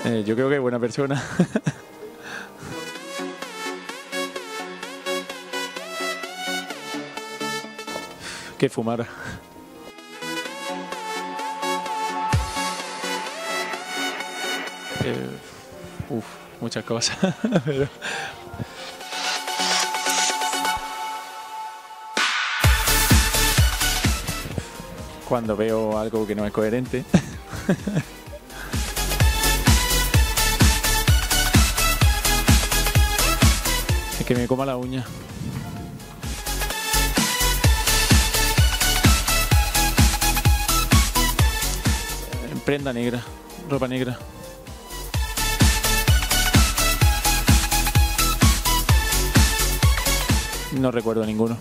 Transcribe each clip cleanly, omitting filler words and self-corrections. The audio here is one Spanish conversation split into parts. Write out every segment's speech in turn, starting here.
Yo creo que es buena persona. Que fumara. Muchas cosas. Pero... cuando veo algo que no es coherente. Es que me coma la uña. Prenda negra, ropa negra. No recuerdo ninguno.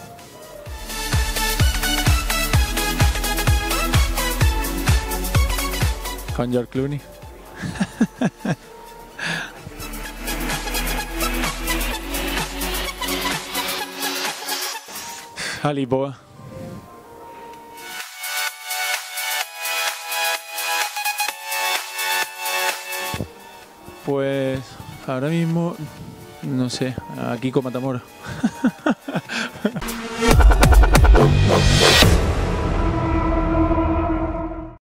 Con George Clooney. Ali Boa. Pues ahora mismo, no sé, a Kiko Matamoros.